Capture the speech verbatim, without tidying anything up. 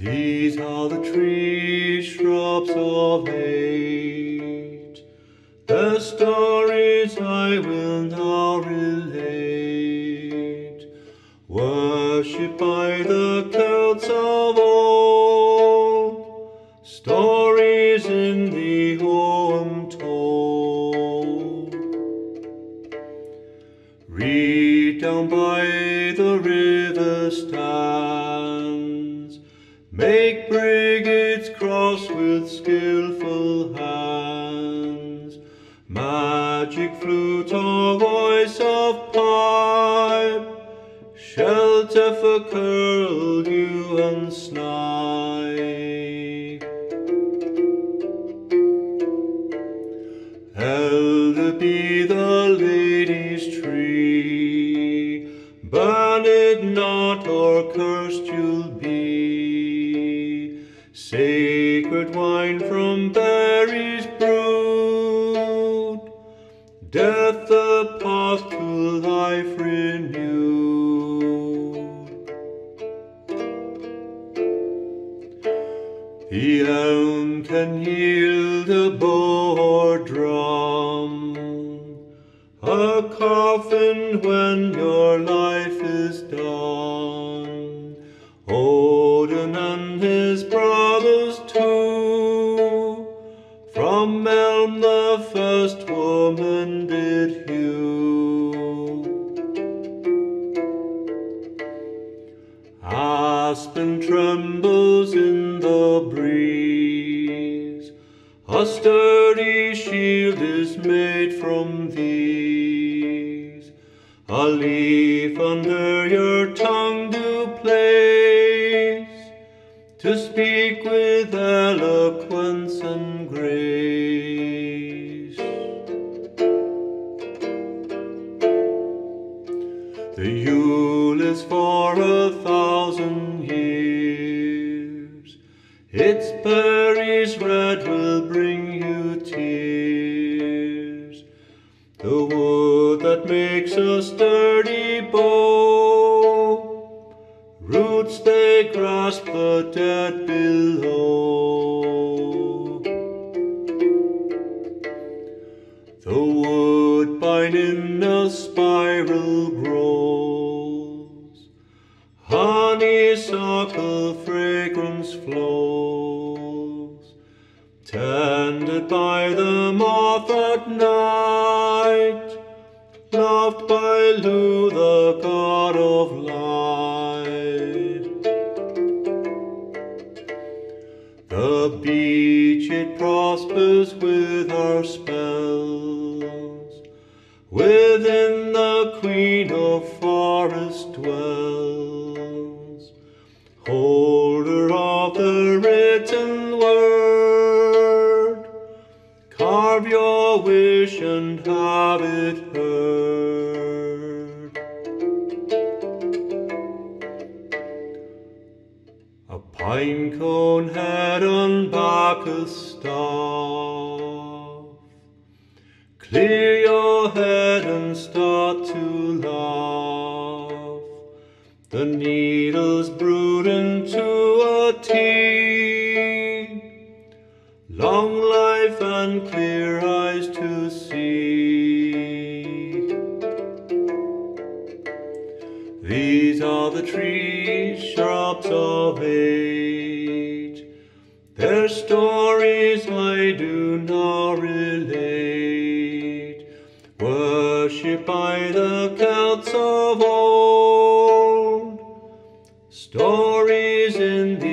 These are the trees, shrubs of age, the stories I will now relate, worshipped by the Celts of old, stories in the Ogham told. Read down by the river stands, make brigades cross with skilful hands, magic flute or voice of pipe, shelter for curlew and snipe. Elder be the lady's tree, burn it not or cursed you'll be. Sacred wine from berries brewed, death the path to life renewed. The elm can yield a bow or drum, a coffin when your life is done. Odin and his brothers two, from elm the first woman did hew. Aspen trembles in the breeze, a sturdy shield is made from these. A leaf under your tongue do place, to speak with eloquence and grace. The Yule is for a thousand years, its berries red will bring you tears. The wood that makes a sturdy bow, roots they grasp the dead below. The woodbine in a spiral grows, honeysuckle fragrance flows, tended by the moth at night, loved by Lu, the god of light. The beech it prospers with our spells, within the queen of forest dwells, holder of the written word. Carve your wish and have it heard. A pine cone head on back a staff, clear your head and start to laugh. The needles brood into a tea, long life and clear eyes to see. These are the trees, shrubs of age, their stories I do now relate, worshipped by the Celts of old, stories in the